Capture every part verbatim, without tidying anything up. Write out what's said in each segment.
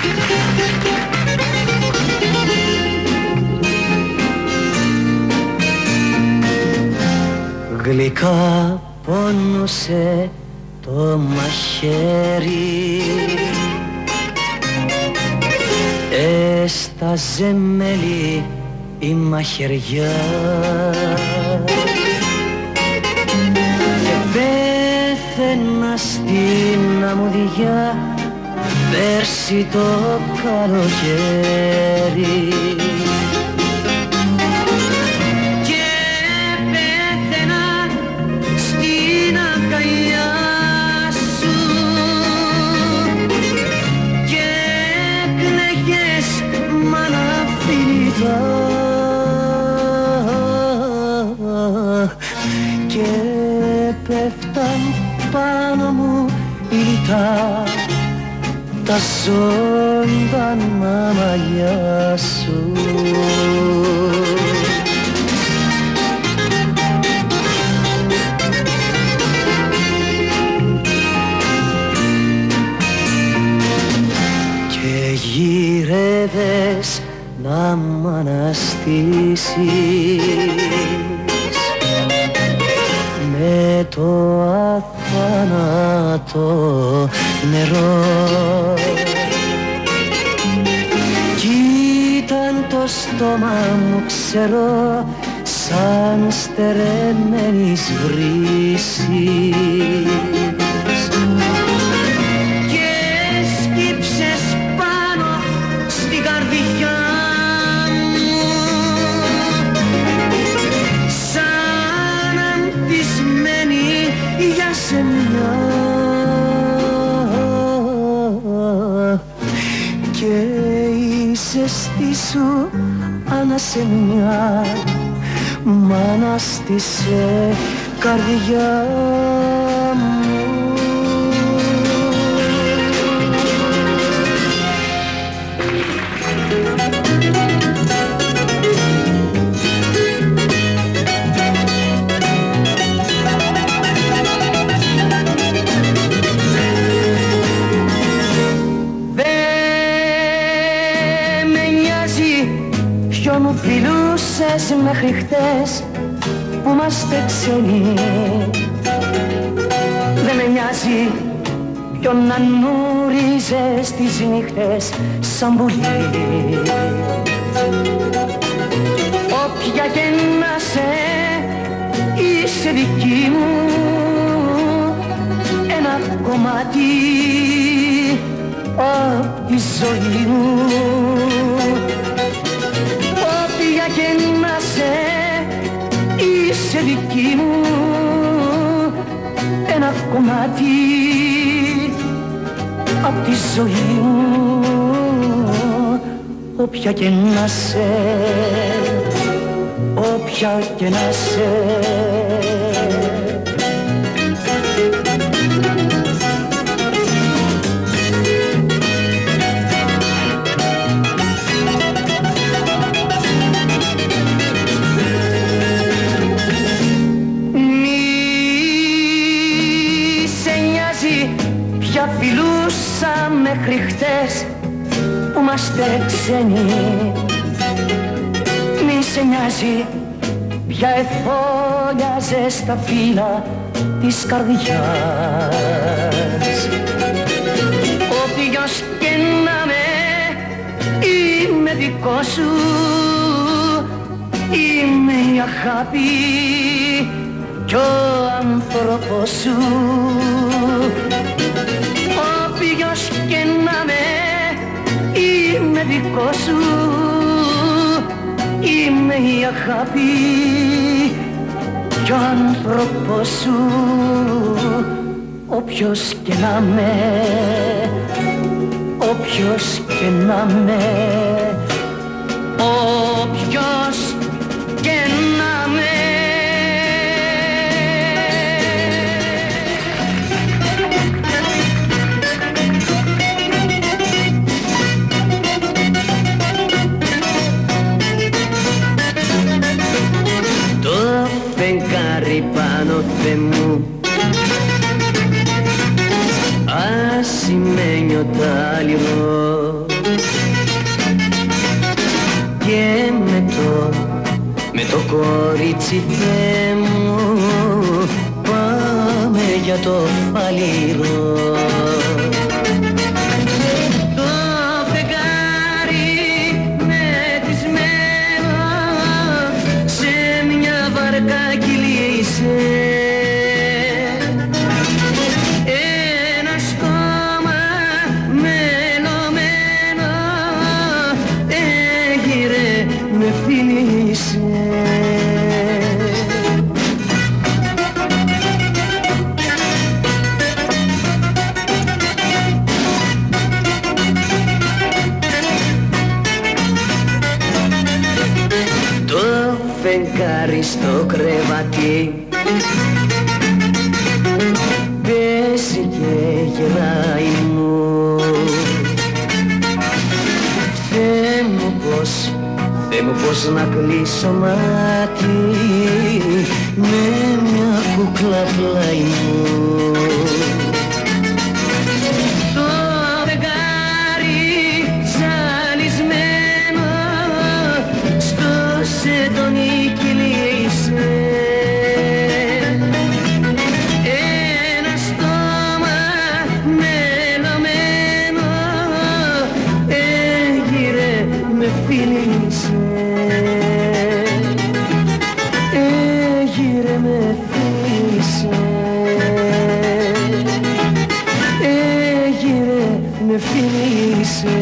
Γλυκά πόνωσε το μαχαίρι, έσταζε μέλι η μαχαιριά και πέθαινα στην αμμουδιά πέρσι το καλοκαίρι. Και πέφταν πάνω μου ήλτα τα ζωντανά μαλλιά σου. Και γύρευες να μ' αναστήσεις με το αθάνατο νερό κι ήταν το στόμα μου ξερό σαν στερεμένης βρύσης και σκύψες πάνω στην καρδιά για σεμιά και η ζεστή σου ανασεμιά μ' ανάστησε καρδιά μου. Ποιο μου φιλούσες μέχρι χτες που είμαστε ξένοι, δεν με νοιάζει ποιον ανούριζες τις νύχτες σαν πουλί. Όποια και να σε είσαι δική μου ένα κομμάτι απ' τη ζωή μου. Όποια και να σε είσαι δική μου ένα κομμάτι απ' τη ζωή μου. Όποια και να σε, όποια και να σε. Ποια φιλούσα μέχρι χτες που είμαστε ξένοι, μη σε νοιάζει ποια εφόλιαζες τα φύλλα της καρδιάς. Όποιος και να με είμαι δικό σου, είμαι η αγάπη κι ο άνθρωπος σου. Όποιος και να με είμαι δικό σου, είμαι η αγάπη κι ο άνθρωπος σου. Όποιος και να με, όποιος και να με, όποιος και να με. Φεγγάρι πάνω Θεέ μου, ασημένιο τ' άλυρο, κορίτσι Θεέ μου, πάμε για το φαλήρο. Το φεγγάρι μεθυσμένο σε μια βαρκά κυλίσε. Ένα στόμα μελωμένο έγειρε με φίλησε. Φεγγάρι στο κρεβάτι πέσει και γελάει μου. Θεέ μου πως, Θεέ μου πως να κλείσω μάτι με μια κούκλα πλάι μου. Το φεγγάρι ζαλισμένο στο σεντόνι κυλήσε. Ένα στόμα μελωμένο έγειρε με φίλησε. Έγειρε με φίλησε. Έγειρε με φίλησε.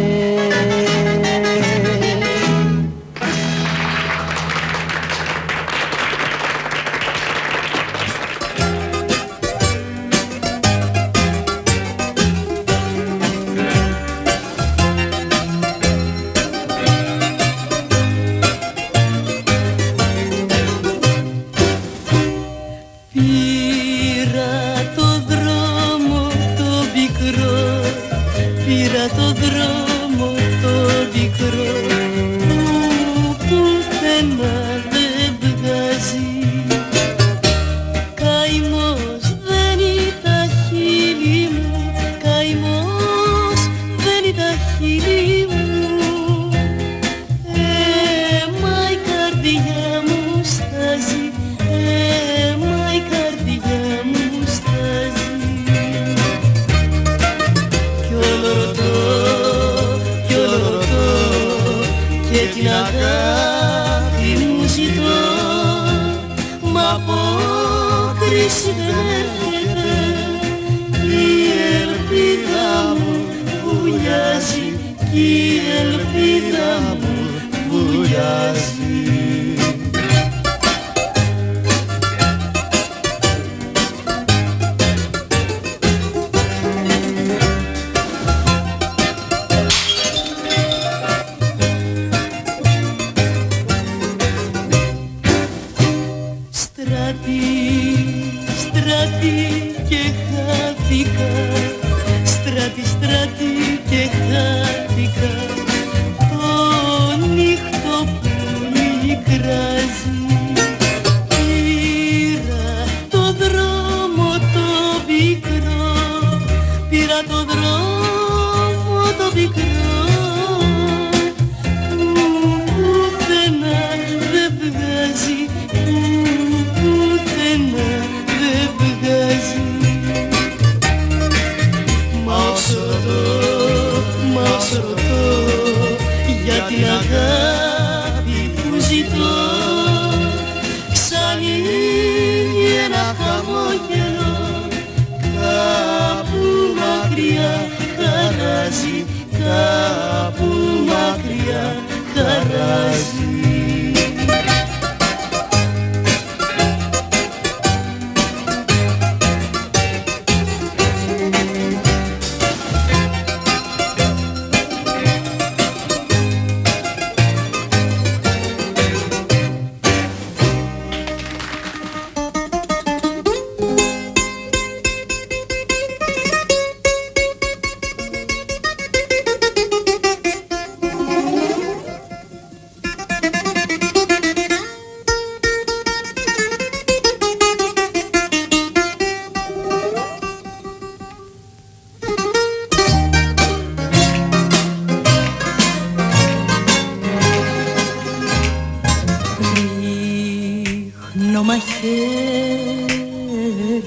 χέρι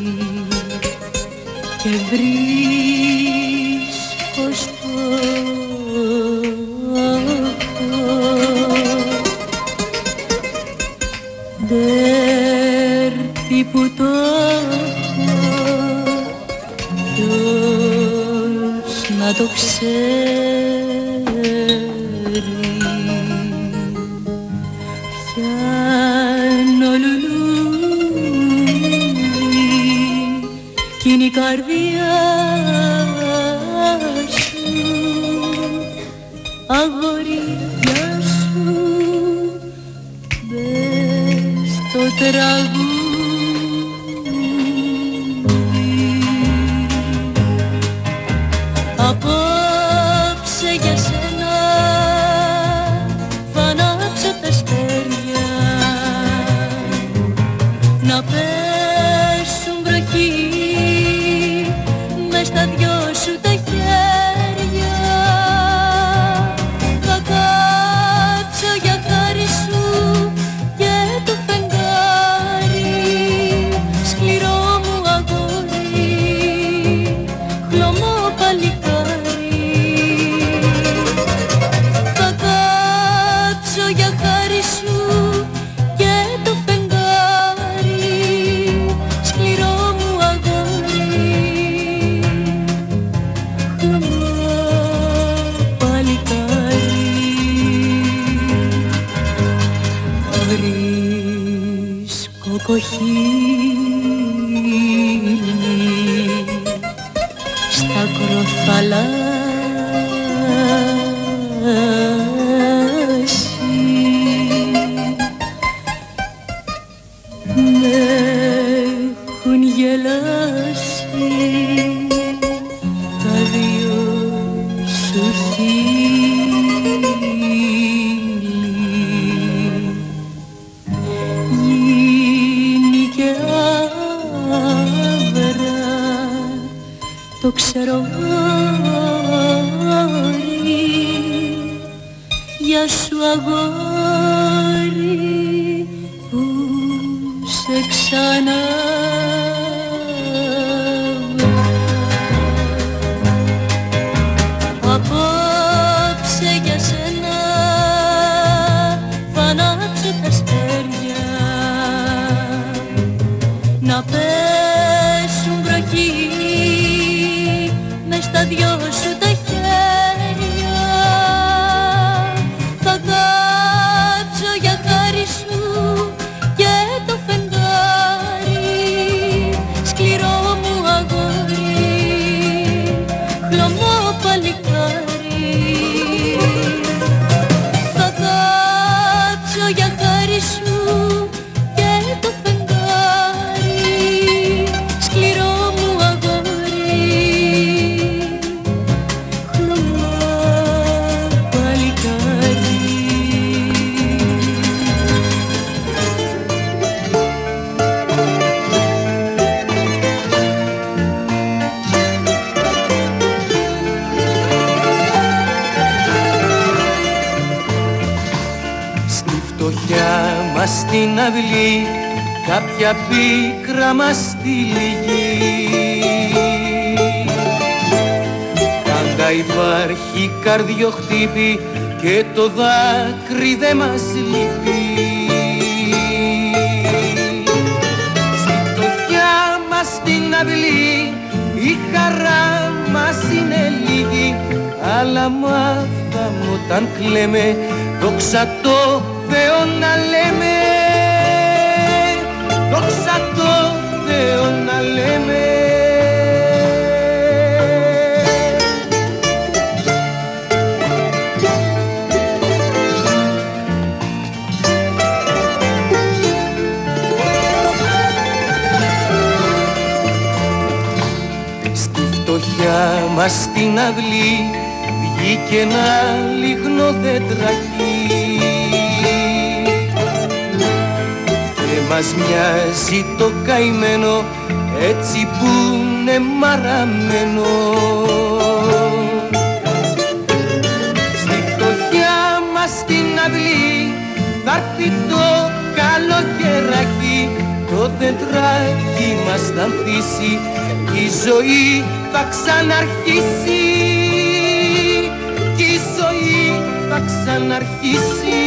και βρίσκω στόχο. Δέρτη που το έχω, ποιος να το ξέρει. Πιάνω λουλούδι κι είναι η καρδιά σου, αγόρια σου, μπες στο τραγούδι. Απόψε για σένα θα ανάψω τα αστέρια, να πέσουν βροχή μες στα δυο σου τα χέρια. Θα κάτσω για χάρη σου και το φεγγάρι, σκληρό μου αγόρι, χλωμό παλικάρι. Θα κάτσω για χάρη σου και το φεγγάρι, σκληρό μου αγόρι, χλωμό παλικάρι. Βρίσκω κοχύλι στα κροθαλάσσι, με έχουν γελάσει τα δυο σου χείλη. Γίνει και άβρα, το ξέρω αγόρι, γεια σου αγόρι που σε ξανά. Απόψε για σένα θα ανάψω τα αστέρια, να πέσουν βροχή μες στα δυο σου τα χέρια. Θα κάτσω για χάρη σου και το φεγγάρι, σκληρό μου αγόρι, χλωμό παλικάρι. Θα κάτσω για χάρη σου και το φεγγάρι, σκληρό μου αγόρι, χλωμό παλικάρι. Στη φτωχιά μας στην αυλή κάποια πίκρα μας τυλίγει. Πάντα υπάρχει καρδιοχτύπη και το δάκρυ δε μας λείπει. Στη φτωχιά μας στην αυλή η χαρά μας είναι λίγη, αλλά μάθαμε όταν κλαίμε δόξα τω Θεώ να λέμε, δόξα τω Θεώ να λέμε. Στη φτωχιά μας στην αυλή βγήκε ένα λιγνό δέντρακι και μας μοιάζει το καημένο έτσι που είναι μαραμένο. Στη φτωχιά μας στην αυλή θα έρθει το καλοκαίρι βράχει το τετράκι μας θα ανθίσει κι η ζωή θα ξαναρχίσει, κι η ζωή θα ξαναρχίσει.